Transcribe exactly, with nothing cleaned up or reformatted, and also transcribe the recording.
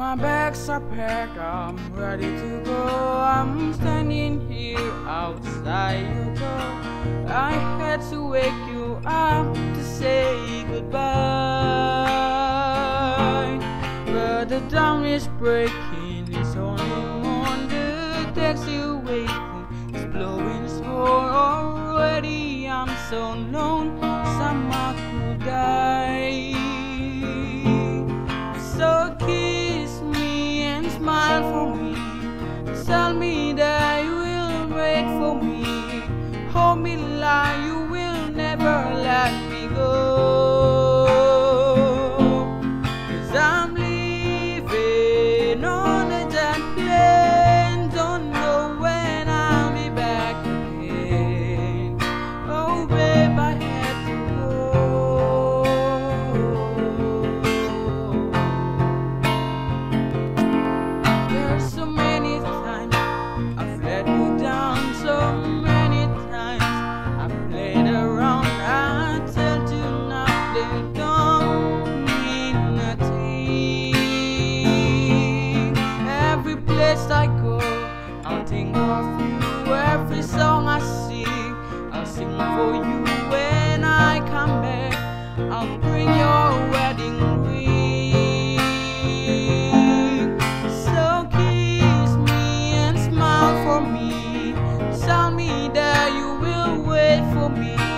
My bags are packed, I'm ready to go. I'm standing here outside your door. I had to wake you up to say goodbye, but the dawn is breaking, it's only morning. The taxi waiting is blowing slow. Already I'm so known, someone could die. So kiss me and smile for me. Tell me that you will wait for me. Hold me like you will never let me go. 'Cause I'm leaving on a jet plane. Don't know when I'll be back again. Oh babe, I had to go. There's so many times I've let you down, so many times I've played around. I tell you nothing, don't mean nothing. Every place I go, I'll think of you. Every song I sing, I'll sing for you. When I come back, I'll bring your wedding ring. So kiss me and smile for me. Tell me that you will wait for me.